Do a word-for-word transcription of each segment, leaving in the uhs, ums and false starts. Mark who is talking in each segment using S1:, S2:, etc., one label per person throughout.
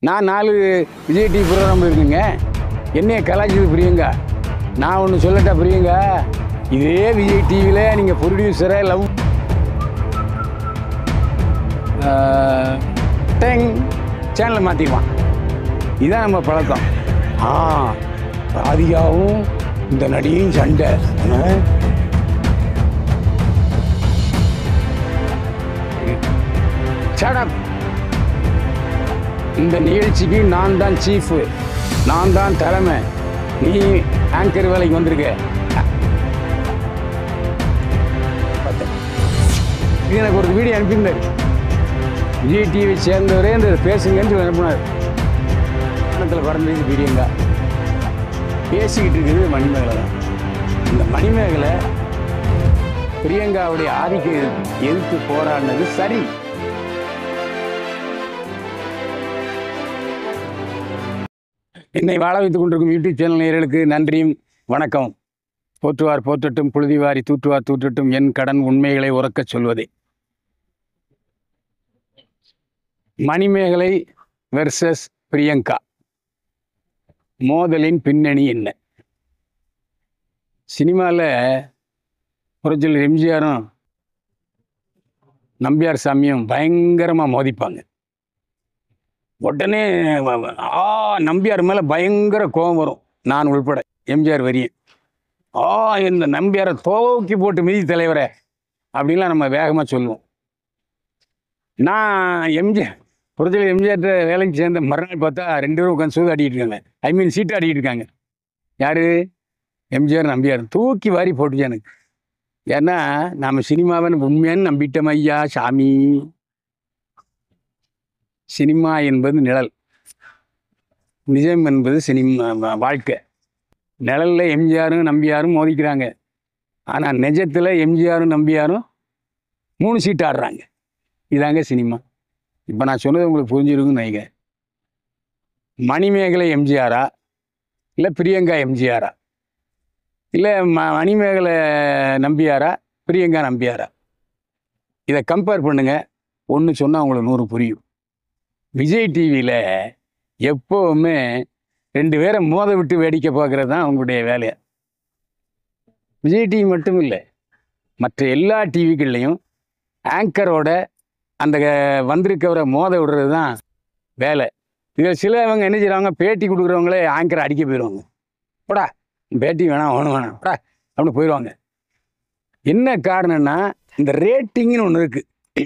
S1: நான் நாலு Vijay TV program இருக்குங்க. என்னைய கலாய்ச்சது பிரியங்கா. நான் ஒன்று சொல்லட்டா பிரியங்கா, இதே விஜய் டிவியில் நீங்கள் ப்ரொடியூசரை லவ் டெங் சேனலை மாற்றிடுவான். இதுதான் நம்ம பழக்கம். ஆ ராதிகாவும் இந்த நடிகையும் சண்டை. சடம் இந்த நிகழ்ச்சிக்கு நான் தான் சீஃபு, நான் தான் தலைமை, நீ ஆங்கர் வேலைக்கு வந்திருக்க. இது எனக்கு ஒரு வீடியோ அனுப்பியிருந்தார். விஜய் டிவி சேர்ந்தவரே இந்த பேசுங்கன்னு அனுப்பினார். பணத்தில் பறந்து வீடியோங்க பேசிக்கிட்டு இருக்குது மணிமேகலை தான். இந்த மணிமேகலை பிரியங்காவுடைய ஆதிக்கம் எதிர்த்து போராடினது சரி. என்னை வாழ வைத்துக் கொண்டிருக்கும் யூடியூப் சேனல் நேயர்களுக்கு நன்றியும் வணக்கம். போற்றுவார் போற்றட்டும், புழுதிவாரி தூற்றுவார் தூற்றட்டும், என் கடன் உண்மைகளை உறக்கச் சொல்வதே. மணிமேகலை வெர்சஸ் பிரியங்கா மோதலின் பின்னணி என்ன? சினிமாவில் புரட்சியில் எம்ஜிஆரும் நம்பியார் சாமியும் பயங்கரமாக மோதிப்பாங்க. உடனே ஆ நம்பியார் மேலே பயங்கர கோபம் வரும், நான் உள்பட. எம்ஜிஆர் வரியேன், ஆ இந்த நம்பியாரை தோக்கி போட்டு மீதி தலைவரை அப்படின்லாம் நம்ம வேகமாக சொல்லுவோம். நான் எம்ஜிஆர் புரட்சியில் எம்ஜிஆர்கிட்ட வேலைக்கு சேர்ந்த மறுநாள் பார்த்தா ரெண்டு பேரும் உட்காந்து சூது ஆடிக்கிட்டு இருக்காங்க. ஐ மீன் சீட்டு ஆடிக்கிட்டு இருக்காங்க. யார்? எம்ஜிஆர் நம்பியார். தூக்கி வாரி போட்டுச்சு எனக்கு. ஏன்னா நாம் சினிமாவை உண்மையானு நம்பிட்டோம் ஐயா சாமி. சினிமா என்பது நிழல், நிஜம் என்பது சினிமா வாழ்க்கை. நிழலில் எம்ஜிஆரும் நம்பியாரும் மோதிக்கிறாங்க. ஆனால் நிஜத்தில் எம்ஜிஆரும் நம்பியாரும் மூணு சீட்டு ஆடுறாங்க. இதாங்க சினிமா. இப்போ நான் சொன்னது உங்களுக்கு புரிஞ்சிருக்குன்னு நினைக்கிறேன். மணிமேகலை எம்ஜிஆரா இல்லை பிரியங்கா எம்ஜிஆரா இல்லை ம மணிமேகலை நம்பியாரா பிரியங்கா நம்பியாரா? இதை கம்பேர் பண்ணுங்க. ஒன்று சொன்னால் உங்களுக்கு நூறு புரியும். விஜய் டிவியில் எப்போவுமே ரெண்டு பேரை மோத விட்டு வேடிக்கை பார்க்குறது தான் அவங்களுடைய வேலையை. விஜய் டிவி மட்டும் இல்லை, மற்ற எல்லா டிவிகள்லையும் ஆங்கரோட அந்த வந்திருக்கவரை மோத விடுறது தான் வேலை. இதில் சிலவங்க என்ன செய்கிறாங்க, பேட்டி கொடுக்குறவங்களே ஆங்கரை அடிக்க போயிடுவாங்க. போடா பேட்டி வேணாம் ஒன்று வேணாம் போடா அப்படின்னு போயிடுவாங்க. என்ன காரணம்னா இந்த ரேட்டிங்னு ஒன்று இருக்குது.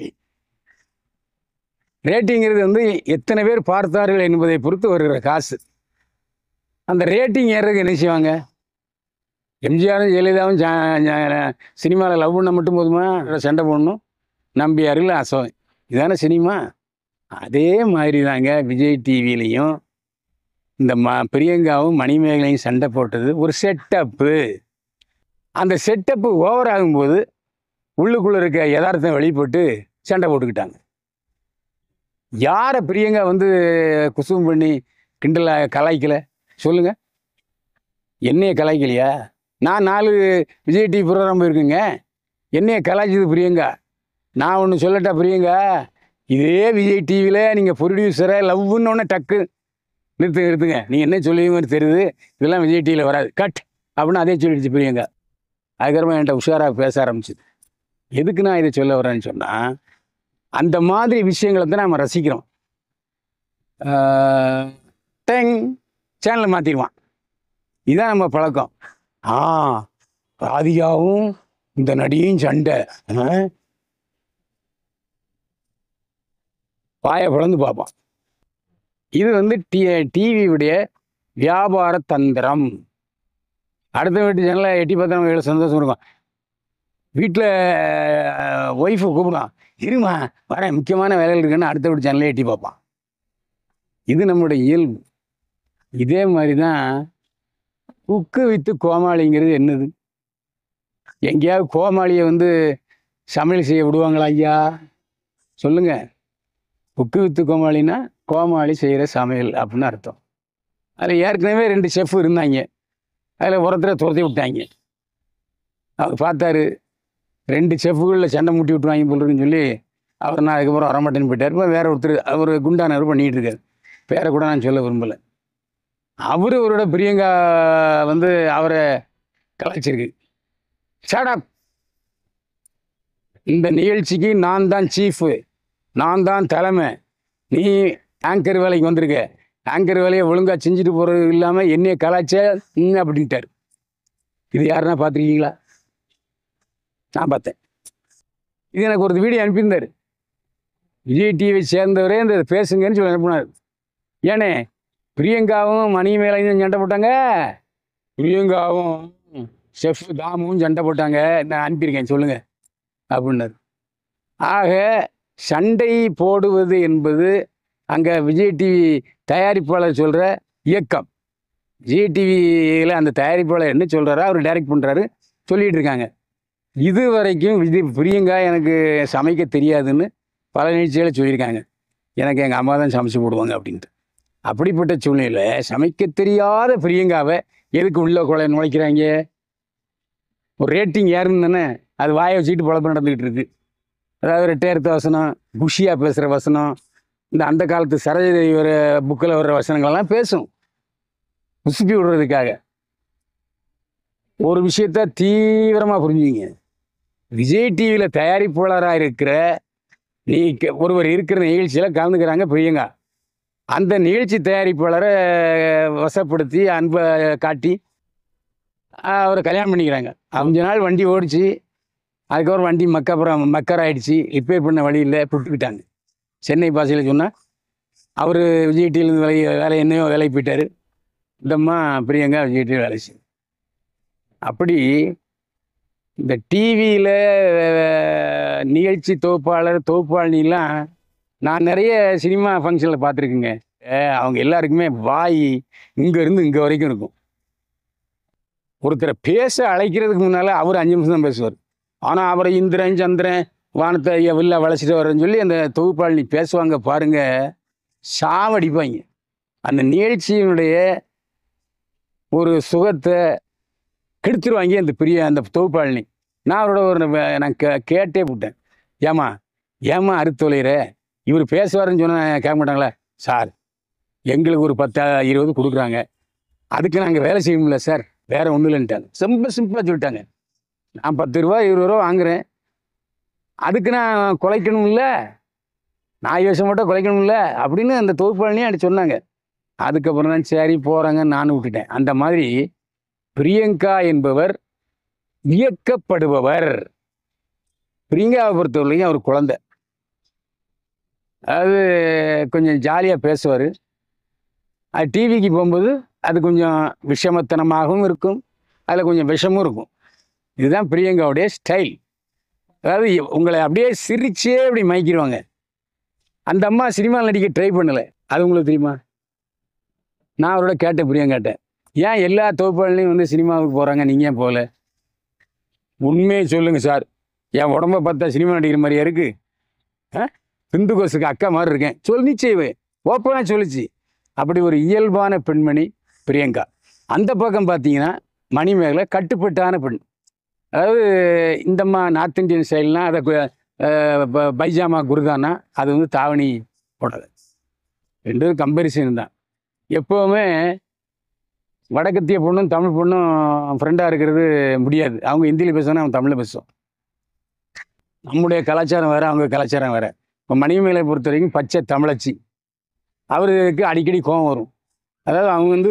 S1: ரேட்டிங்கிறது வந்து எத்தனை பேர் பார்த்தார்கள் என்பதை பொறுத்து வருகிற காசு. அந்த ரேட்டிங் ஏறதுக்கு என்ன செய்வாங்க? எம்ஜிஆரும் ஜெயலலிதாவும் சினிமாவில் லவ் பண்ண மட்டும் போதுமா? சண்டை போடணும், நம்பியார்கள் அசோகம், இதான சினிமா. அதே மாதிரி தாங்க விஜய் டிவிலையும் இந்த ம பிரியங்காவும் மணிமேகலையும் சண்டை போட்டது ஒரு செட்டப்பு. அந்த செட்டப்பு ஓவர் ஆகும்போது உள்ளுக்குள்ளே இருக்க யதார்த்தம் வெளிப்பட்டு சண்டை போட்டுக்கிட்டாங்க. யாரை பிரியங்கா வந்து குசும் பண்ணி கிண்டல கலாய்க்கலை சொல்லுங்க? என்னைய கலாய்க்கலையா? நான் நாலு விஜய் டிவி ப்ரோக்ராம் இருக்குங்க. என்னைய கலாய்ச்சது பிரியங்கா. நான் ஒன்று சொல்லட்டா பிரியங்கா, இதே விஜய் டிவியில் நீங்கள் ப்ரொடியூசரை லவ்னு ஒன்று டக்கு நிறுத்து நிறுத்துங்க, நீங்கள் என்ன சொல்லுவீங்கன்னு தெரியுது, இதெல்லாம் விஜய் டிவியில் வராது கட் அப்படின்னு அதே சொல்லிடுச்சு பிரியங்கா. அதுக்கப்புறமா என்கிட்ட உஷாராக பேச ஆரம்பிச்சுது. எதுக்கு நான் இதை சொல்ல வரேன்னு சொன்னால், அந்த மாதிரி விஷயங்களை தான் நம்ம ரசிக்கிறோம். டெங் சேனலை மாற்றிடுவான். இதுதான் நம்ம பழக்கம். ஆ ராதிகாவும் இந்த நடிகையும் சண்டை. பாயை பிளந்து பார்ப்பான். இது வந்து டி டிவியுடைய வியாபார தந்திரம். அடுத்த வீட்டு சேனலை எட்டி பார்த்தா நம்ம எவ்வளோ சந்தோஷம் இருக்கும். வீட்டில் ஒய்ஃபை கூப்பிடுவான், இருமா வரேன் முக்கியமான வேலைகள் இருக்குன்னு அடுத்த வீட்டு சேனலே எட்டி பார்ப்பான். இது நம்மளுடைய இயல்பு. இதே மாதிரி தான் குக்கு வித்து கோமாளிங்கிறது என்னது? எங்கேயாவது கோமாளியை வந்து சமையல் செய்ய விடுவாங்களா ஐயா? சொல்லுங்க. குக்கு வித்து கோமாளின்னா கோமாளி செய்கிற சமையல் அப்படின்னு அர்த்தம். அதில் ஏற்கனவே ரெண்டு செஃப் இருந்தாங்க. அதில் ஒருத்தரை துரத்தி விட்டாங்க. அவர் பார்த்தாரு, ரெண்டு செஃப்புகளில் சண்டை முட்டி விட்டுவாங்க போல் இருக்குன்னு சொல்லி அவர் நான் அதுக்கப்புறம் வரமாட்டேன்னு போயிட்டார். இப்போ வேற ஒருத்தர் அவர் குண்டானவர் பண்ணிகிட்டு இருக்காரு. பேரை கூட நான் சொல்ல விரும்பலை. அவரு அவரோட பிரியங்கா வந்து அவரை கலாய்ச்சிருக்கு. ஷட் அப், இந்த நிகழ்ச்சிக்கு நான் தான் சீஃபு, நான் தான் தலைமை, நீ ஆங்கர் வேலைக்கு வந்திருக்க, ஆங்கர் வேலையை ஒழுங்காக செஞ்சுட்டு போகிறது இல்லாமல் என்னைய கலாய்ச்ச அப்படின்ட்டார். இது யாருன்னா பார்த்துருக்கீங்களா? நான் பார்த்தேன். இது எனக்கு ஒரு வீடியோ அனுப்பியிருந்தார். விஜய் டிவியை சேர்ந்தவரே இந்த பேசுங்கன்னு சொல்லி அனுப்பினார். ஏனே பிரியங்காவும் மணி மேலையும் சண்டை போட்டாங்க, பிரியங்காவும் ஷெஃப் தாமும் சண்டை போட்டாங்க, நான் அனுப்பியிருக்கேன் சொல்லுங்கள் அப்படின்னாரு. ஆக சண்டை போடுவது என்பது அங்கே விஜய் டிவி தயாரிப்பாளர் சொல்கிற இயக்கம். விஜய் டிவியில் அந்த தயாரிப்பாளர் என்ன சொல்கிறாரோ அவர் டைரக்ட் பண்ணுறாரு, சொல்லிகிட்டு இருக்காங்க. இது வரைக்கும் விஜய் பிரியங்கா எனக்கு சமைக்க தெரியாதுன்னு பல நிகழ்ச்சிகளை சொல்லியிருக்காங்க. எனக்கு எங்கள் அம்மா தான் சமைச்சு போடுவாங்க அப்படின்ட்டு. அப்படிப்பட்ட சூழ்நிலையில் சமைக்க தெரியாத பிரியங்காவை எதுக்கு உள்ள கொலை நுழைக்கிறாங்க? ஒரு ரேட்டிங் ஏறுன்னு தானே அது வாயை வச்சுக்கிட்டு பொழப்பு நடந்துக்கிட்டு இருக்கு. அதாவது ரெட்டையர்த்த வசனம், குஷியாக பேசுகிற வசனம், இந்த அந்த காலத்து சரோஜதேவி வர புக்கில் வர்ற வசனங்கள்லாம் பேசும் உசுப்பி விடுறதுக்காக. ஒரு விஷயத்த தீவிரமாக புரிஞ்சுங்க. விஜய் டிவியில் தயாரிப்பாளராக இருக்கிற நீ ஒருவர் இருக்கிற நிகழ்ச்சியில் கலந்துக்கிறாங்க பிரியங்கா. அந்த நிகழ்ச்சி தயாரிப்பாளரை வசப்படுத்தி அன்பை காட்டி அவரை கல்யாணம் பண்ணிக்கிறாங்க. அஞ்சு நாள் வண்டி ஓடிச்சு, அதுக்கப்புறம் வண்டி மக்கப்புறம் மக்கர் ஆகிடுச்சு, ரிப்பேர் பண்ண வழியில் புட்டுக்கிட்டாங்க. சென்னை பாஷையில் சொன்னால் அவர் விஜய் டிவிலேருந்து வேலை வேலை என்னையோ வேலைக்கு போயிட்டார். இந்தம்மா பிரியங்கா விஜய் டிவி வேலை செய்யும். அப்படி இந்த டிவியில் நிகழ்ச்சி தொகுப்பாளர் தொகுப்பாளினிலாம் நான் நிறைய சினிமா ஃபங்க்ஷனில் பார்த்துருக்குங்க. அவங்க எல்லாருக்குமே வாய் இங்கேருந்து இங்கே வரைக்கும் இருக்கும். ஒருத்தரை பேச அழைக்கிறதுக்கு முன்னால் அவர் அஞ்சு நிமிஷம் தான் பேசுவார். ஆனால் அவரை இந்திரன் சந்திரன் வானத்தை வில்ல வளைச்சிட்டு வரேன்னு சொல்லி அந்த தொகுப்பாளினி பேசுவாங்க பாருங்க, சாவடிப்பாங்க. அந்த நிகழ்ச்சியினுடைய ஒரு சுகத்தை கெடுத்துருவாங்க அந்த பெரிய அந்த தொகுப்பாளினி. நான் அவரோட ஒரு நான் கே கேட்டே போட்டேன், ஏமா ஏமா அறுத்தொலைகிற, இவர் பேசுவாருன்னு சொன்னால் கேட்க மாட்டாங்களா? சார் எங்களுக்கு ஒரு பத்து இருபது கொடுக்குறாங்க, அதுக்கு நாங்கள் வேலை செய்யணும்ல சார், வேறு ஒன்றும் இல்லைன்ட்டாங்க. ரொம்ப சிம்பிளாக சொல்லிட்டாங்க. நான் பத்து ரூபா இருபது ரூபா வாங்குகிறேன், அதுக்கு நான் குலைக்கணும்ல, நாய் விஷம் மட்டும் குலைக்கணும்ல அப்படின்னு அந்த தொகுப்பாளினியும் அப்படி சொன்னாங்க. அதுக்கப்புறம் தான் சரி போகிறாங்க நானும் விட்டுட்டேன். அந்த மாதிரி பிரியங்கா என்பவர் வியக்கப்படுபவர். பிரியங்காவை பொறுத்தவரைக்கும் அவர் குழந்தை. அது கொஞ்சம் ஜாலியாக பேசுவார். அது டிவிக்கு போகும்போது அது கொஞ்சம் விஷமத்தனமாகவும் இருக்கும், அதில் கொஞ்சம் விஷமும் இருக்கும். இதுதான் பிரியங்காவுடைய ஸ்டைல். அதாவது உங்களை அப்படியே சிரிச்சே அப்படி மயக்கிடுவாங்க. அந்த அம்மா சினிமாவில் நடிக்க ட்ரை பண்ணலை, அது உங்களுக்கு தெரியுமா? நான் அவரோட கேட்டேன், பிரியங்காட்ட, ஏன் எல்லா தொகுப்பாளிலையும் வந்து சினிமாவுக்கு போகிறாங்க, நீங்கள் ஏன் போகல? உண்மையை சொல்லுங்கள் சார், என் உடம்பை பார்த்தா சினிமா நடிக்கிற மாதிரியா இருக்குது? ஆ பிந்து கோசுக்கு அக்கா மாதிரி இருக்கேன் சொல், நிச்சயவே ஓப்பனாக சொல்லிச்சு. அப்படி ஒரு இயல்பான பெண்மணி பிரியங்கா. அந்த பக்கம் பார்த்தீங்கன்னா மணிமேகலை கட்டுப்பட்டான பெண். அதாவது இந்தம்மா நார்த் இந்தியன் ஸ்டைல்னால் அதை பைஜாமா குருதானா, அது வந்து தாவணி போடாது. ரெண்டு கம்பேரிசன் தான். எப்போவுமே வடக்கத்திய பொண்ணும் தமிழ் பொண்ணும் ஃப்ரெண்டாக இருக்கிறது முடியாது. அவங்க ஹிந்தியில் பேசுவாங்க, அவங்க தமிழில் பேசுவோம். நம்முடைய கலாச்சாரம் வேறு, அவங்க கலாச்சாரம் வேறு. இப்போ மணிமேகலை பொறுத்த வரைக்கும் பச்சை தமிழச்சி. அவருக்கு அடிக்கடி கோபம் வரும். அதாவது அவங்க வந்து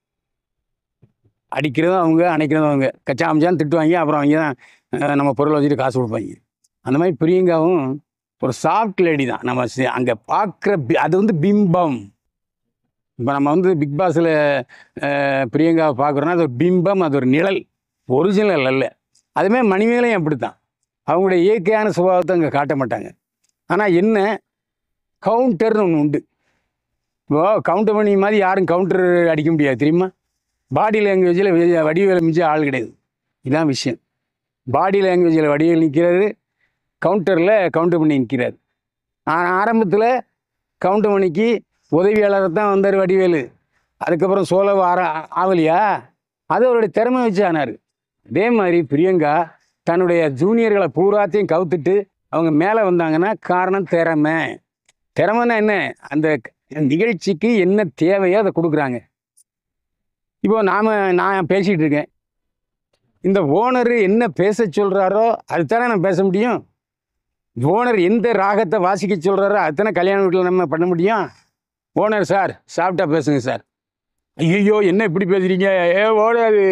S1: அடிக்கிறதும் அவங்க, அணைக்கிறதும் அவங்க, கச்சாமச்சான்னு திட்டுவாங்க. அப்புறம் அவங்க தான் நம்ம பொருளை வச்சுட்டு காசு கொடுப்பாங்க. அந்த மாதிரி பிரியங்காவும் ஒரு சாஃப்ட் லேடி தான். நம்ம அங்கே பார்க்குற அது வந்து பிம்பம். இப்போ நம்ம வந்து பிக் பாஸில் பிரியங்காவை பார்க்குறோன்னா அது ஒரு பிம்பம், அது ஒரு நிழல், ஒரிஜினல் அல்ல. அதுமாதிரி மணிமேகலையும் அப்படி தான். அவங்களுடைய இயற்கையான சுபாவத்தை அங்கே காட்ட மாட்டாங்க. ஆனால் என்ன கவுண்டர்னு ஒன்று உண்டு. இப்போ கவுண்டர் பண்ணி மாதிரி யாரும் கவுண்டர் அடிக்க முடியாது தெரியுமா? பாடி லாங்குவேஜில் வடிவேல் மிஞ்ச ஆள் கிடையாது. இதுதான் விஷயம். பாடி லாங்குவேஜில் வடிவேல் நிற்கிறாரு, கவுண்டரில் கவுண்டர் பண்ணி நிற்கிறார். ஆரம்பத்தில் கவுண்டர் மணிக்கு உதவியாளரை தான் வந்தார் வடிவேலு. அதுக்கப்புறம் சோழ ஆர ஆவலியா, அது அவருடைய திறமை வச்சு ஆனார். அதே மாதிரி பிரியங்கா தன்னுடைய ஜூனியர்களை பூராத்தையும் கவுத்துட்டு அவங்க மேலே வந்தாங்கன்னா காரணம் திறமை. திறமைன்னா என்ன? அந்த நிகழ்ச்சிக்கு என்ன தேவையோ அதை கொடுக்குறாங்க. இப்போ நாம் நான் பேசிகிட்டு இருக்கேன், இந்த ஓனர் என்ன பேச சொல்கிறாரோ அதுதானே நான் பேச முடியும். ஓனர் எந்த ராகத்தை வாசிக்க சொல்கிறாரோ அதுதானே கல்யாண வீட்டில் நம்ம பண்ண முடியும். ஓனர் சார் சாப்பிட்டா பேசுங்க சார். ஐயோ என்ன இப்படி பேசுகிறீங்க, ஏ ஓடாது,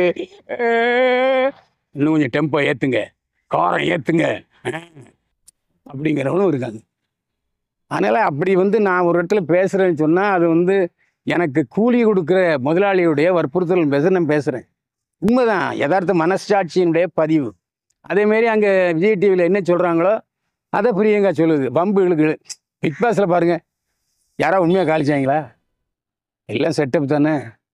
S1: இன்னும் கொஞ்சம் டெம்போ ஏற்றுங்க, காரம் ஏற்றுங்க அப்படிங்கிறவனும் இருக்காங்க. அதனால் அப்படி வந்து நான் ஒரு இடத்துல பேசுகிறேன்னு சொன்னால் அது வந்து எனக்கு கூலி கொடுக்குற முதலாளியுடைய வற்புறுத்தல் பேச நான் பேசுகிறேன். உண்மைதான், யதார்த்த மனசாட்சியினுடைய பதிவு. அதேமாரி அங்கே விஜய் டிவியில் என்ன சொல்கிறாங்களோ அதை பிரியங்கா சொல்லுது. பம்பு இழுக்கு. பிக் பாஸில் பாருங்கள், யாராவது உண்மையாக காலிச்சாங்களா? எல்லாம் செட்டப் தானே.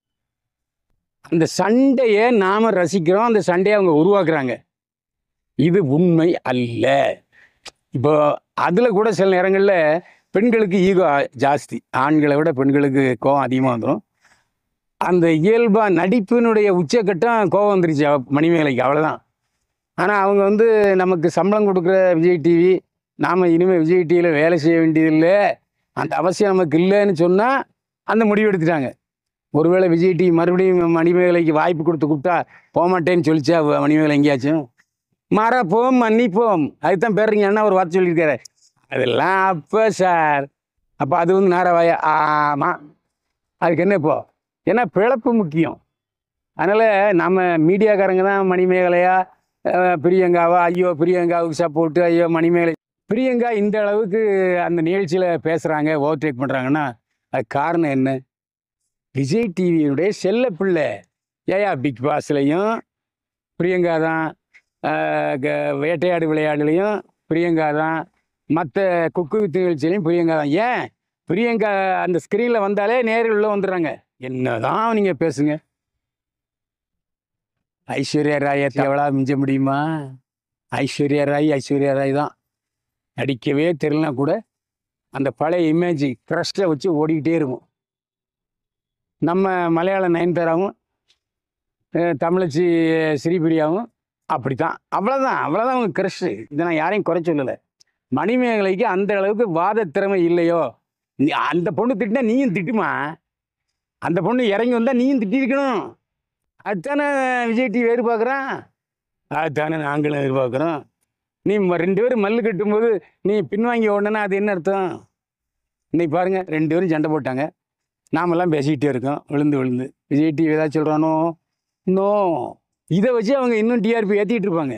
S1: அந்த சண்டையை நாம் ரசிக்கிறோம், அந்த சண்டையை அவங்க உருவாக்குறாங்க. இது உண்மை அல்ல. இப்போ அதில் கூட சில நேரங்களில் பெண்களுக்கு ஈகோ ஜாஸ்தி, ஆண்களை விட பெண்களுக்கு கோபம் அதிகமாக வந்துடும். அந்த இயல்பாக நடிப்பினுடைய உச்சக்கட்டம் கோபம் வந்துருச்சு மணிமேகலைக்கு, அவ்வளோதான். ஆனால் அவங்க வந்து நமக்கு சம்பளம் கொடுக்குற விஜய் டிவி, நாம் இனிமேல் விஜய் டிவியில் வேலை செய்ய வேண்டியதில்லை, அந்த அவசியம் நமக்கு இல்லைன்னு சொன்னால் அந்த முடிவு எடுத்துட்டாங்க. ஒருவேளை விஜய் டிவி மறுபடியும் மணிமேகலைக்கு வாய்ப்பு கொடுத்து கூப்பிட்டா போகமாட்டேன்னு சொல்லிச்சா மணிமேகலை எங்கேயாச்சும்? மறப்போம் மன்னிப்போம், அதுதான் பேருங்க அண்ணா ஒரு வார்த்தை சொல்லியிருக்காரு. அதெல்லாம் அப்போ சார், அப்போ அது வந்து நாரவாயா? ஆமாம், அதுக்கு என்ன இப்போ? ஏன்னா பிழப்பு முக்கியம். அதனால் நம்ம மீடியாக்காரங்க தான் மணிமேகலையா பிரியங்காவா, ஐயோ பிரியங்காவுக்கு சப்போர்ட்டு, ஐயோ மணிமேகலை. பிரியங்கா இந்த அளவுக்கு அந்த நிகழ்ச்சியில் பேசுகிறாங்க, ஓவர்டேக் பண்ணுறாங்கன்னா அது காரணம் என்ன? விஜய் டிவியினுடைய செல்ல பிள்ளை. ஏயா பிக் பாஸ்லையும் பிரியங்கா தான், வேட்டையாடு விளையாடுலையும் பிரியங்கா தான், மற்ற குக்கு வித்து நிகழ்ச்சியிலையும் பிரியங்கா தான். ஏன் பிரியங்கா அந்த ஸ்க்ரீனில் வந்தாலே நேரில் உள்ள வந்துடுறாங்க. என்ன தான் நீங்கள் பேசுங்க, ஐஸ்வர்யா ராயை எவ்வளோ மிஞ்ச முடியுமா? ஐஸ்வர்யா ராய் ஐஸ்வர்யா ராய் தான். நடிக்கவே தெரியலனா கூட அந்த பழைய இமேஜ் க்ரஷ்டை வச்சு ஓடிக்கிட்டே இருக்கும். நம்ம மலையாள நயன்தாராவும் தமிழச்சி ஸ்ரீபிரியாவும் அப்படி தான். அவ்வளோதான், அவ்வளோதான் அவங்க க்ரஷ்ஷு. இதை நான் யாரையும் குறை சொல்லலை. மணிமேகலைக்கு அந்த அளவுக்கு வாத திறமை இல்லையோ? நீ அந்த பொண்ணு திட்டினா நீயும் திட்டுமா? அந்த பொண்ணு இறங்கி வந்தால் நீயும் திட்டிருக்கணும். அதுதானே விஜய் டிவி எதிர்பார்க்குறான், அதுதானே நாங்களும் எதிர்பார்க்குறோம். நீ ரெண்டு பேரும் மல்லு கட்டும்போது நீ பின்வாங்கி ஓடனா அது என்ன அர்த்தம்? இன்னைக்கு பாருங்கள், ரெண்டு பேரும் சண்டை போட்டாங்க, நாமெல்லாம் பேசிக்கிட்டே இருக்கோம் விழுந்து விழுந்து. விஜய் டிவி ஏதாச்சும் சொல்கிறானோ? நோ. இதை வச்சு அவங்க இன்னும் டிஆர்பி ஏற்றிக்கிட்டு இருப்பாங்க.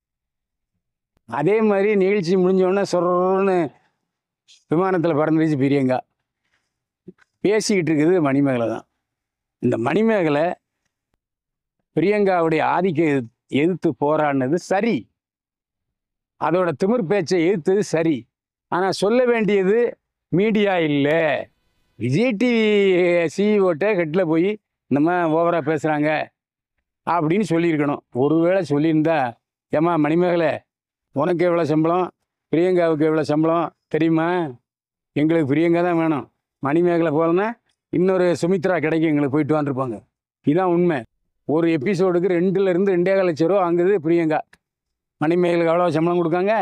S1: அதே மாதிரி நிகழ்ச்சி முடிஞ்சோடனே சொல்கிறோன்னு விமானத்தில் பறந்துருச்சு பிரியங்கா. பேசிக்கிட்டு இருக்குது மணிமேகலை தான். இந்த மணிமேகலை பிரியங்காவுடைய ஆதிக்க எதிர்த்து போராடினது சரி, அதோட திமிர் பேச்சை எதிர்த்தது சரி. ஆனால் சொல்ல வேண்டியது மீடியா இல்லை, விஜய் டிவி சிஇஓட்ட ஹெட்டில் போய் இந்த மாதிரி ஓவராக பேசுகிறாங்க அப்படின்னு சொல்லியிருக்கணும். ஒருவேளை சொல்லியிருந்தா, ஏம்மா மணிமேகலை உனக்கு எவ்வளோ சம்பளம், பிரியங்காவுக்கு எவ்வளோ சம்பளம் தெரியுமா? எங்களுக்கு பிரியங்கா தான் வேணும், மணிமேகலை போலன்னா இன்னொரு சுமித்ரா கிடைக்கும், எங்களுக்கு போயிட்டு வந்துருப்பாங்க. இதுதான் உண்மை. ஒரு எபிசோடுக்கு ரெண்டுலேருந்து ரெண்டே கால் லட்சம் ரூபா வாங்குது பிரியங்கா. மணிமேகலுக்கு எவ்வளோ சம்பளம் கொடுக்காங்க?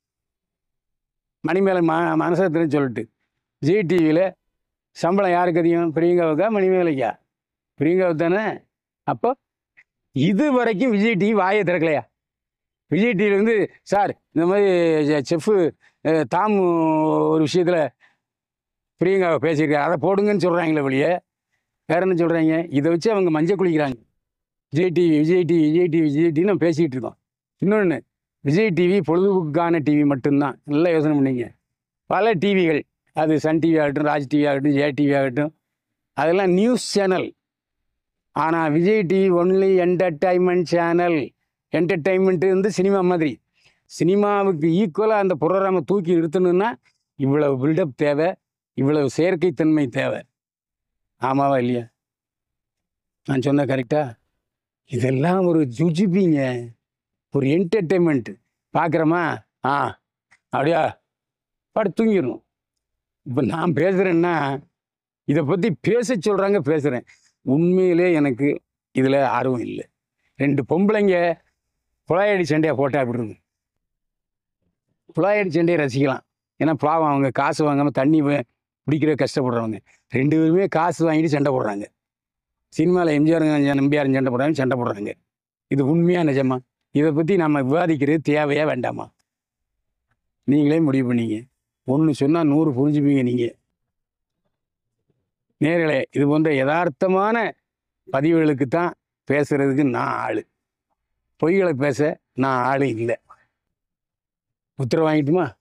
S1: மணிமேகலை ம மனசத்துன்னு சொல்லிட்டு விஜய் டிவியில் சம்பளம் யாருக்கு அதிகம்? பிரியங்காவுக்கா மணிமேகலைக்கா? பிரியங்காவுக்கு தானே. அப்போ இது வரைக்கும் விஜய் டிவி வாயை திறக்கலையா? விஜய் டிவியில் வந்து சார் இந்த மாதிரி செஃப்பு தாம் ஒரு விஷயத்தில் பிரியங்காவை பேசியிருக்காரு, அதை போடுங்கன்னு சொல்கிறாங்களே வெளியே, வேற என்ன சொல்கிறாங்க? இதை வச்சு அவங்க மஞ்சள் குளிக்கிறாங்க. Vijay TV Vijay TV Vijay TV Vijay TV நம்ம பேசிக்கிட்டு இருக்கோம். இன்னொன்று, விஜய் டிவி பொழுதுபோக்கான டிவி மட்டும்தான். நல்லா யோசனை பண்ணிங்க. பல டிவிகள், அது சன் டிவி ஆகட்டும், ராஜ் டிவி ஆகட்டும், ஜே டிவி ஆகட்டும், அதெல்லாம் நியூஸ் சேனல். ஆனால் Vijay TV only entertainment channel. Entertainment வந்து சினிமா மாதிரி. சினிமாவுக்கு ஈக்குவலாக அந்த ப்ரோக்ராமை தூக்கி நிறுத்தணுன்னா இவ்வளவு பில்டப் தேவை, இவ்வளவு செயற்கைத்தன்மை தேவை. ஆமாவா இல்லையா? நான் சொன்ன கரெக்டா? இதெல்லாம் ஒரு ஜுஜிபிங்க, ஒரு என்டர்டெயின்மெண்ட்டு. பார்க்குறோமா, ஆ அப்படியா பாட்டு தூங்கிடணும். இப்போ நான் பேசுகிறேன்னா இதை பற்றி பேச சொல்கிறாங்க, பேசுகிறேன். உண்மையிலே எனக்கு இதில் ஆர்வம் இல்லை. ரெண்டு பொம்பளைங்க புலாயடி சண்டையை போட்டால் அப்படி இருக்கும். புலாயடி சண்டையை ரசிக்கலாம், ஏன்னா பாவம் அவங்க காசு வாங்காமல் தண்ணி பிடிக்கிற கஷ்டப்படுறவங்க ரெண்டு பேருமே காசு வாங்கிட்டு சண்டை போடுறாங்க. சினிமாவில் எம்ஜிஆர் நம்பியார் சண்டை போடுறாங்க சண்டை போடுறாங்க இது உண்மையாக நிஜமா? இதை பற்றி நம்ம விவாதிக்கிறது தேவையா வேண்டாமா? நீங்களே முடிவு பண்ணீங்க. ஒன்று சொன்னால் நூறு புரிஞ்சுப்பீங்க நீங்கள். நேர்களே, இது போன்ற யதார்த்தமான பதிவுகளுக்கு தான் பேசுறதுக்கு நான் ஆள். பொய்களை பேச நான் ஆள் இல்லை. உத்தரவு வாங்கிட்டுமா?